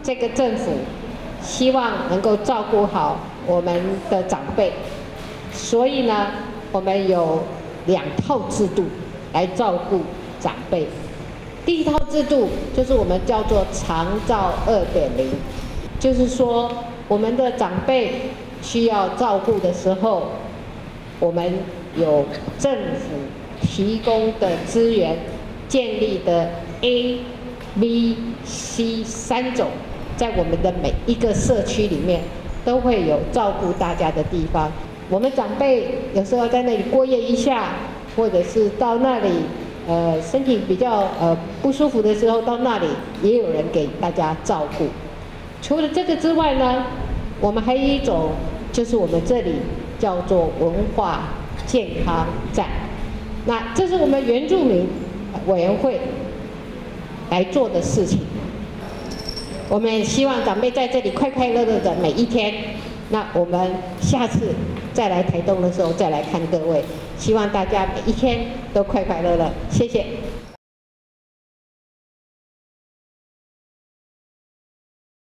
这个政府希望能够照顾好我们的长辈，所以呢，我们有2套制度来照顾长辈。第一套制度就是我们叫做长照2.0，就是说我们的长辈需要照顾的时候，我们有政府提供的资源建立的 A、B、C 3种，在我们的每一个社区里面都会有照顾大家的地方。我们长辈有时候在那里过夜一下，或者是到那里身体比较不舒服的时候，到那里也有人给大家照顾。除了这个之外呢，我们还有一种，就是我们这里叫做文化健康站。那这是我们原住民委员会来做的事情。我们也希望长辈在这里快快乐乐的每一天。那我们下次再来台东的时候再来看各位，希望大家每一天都快快乐乐。谢谢。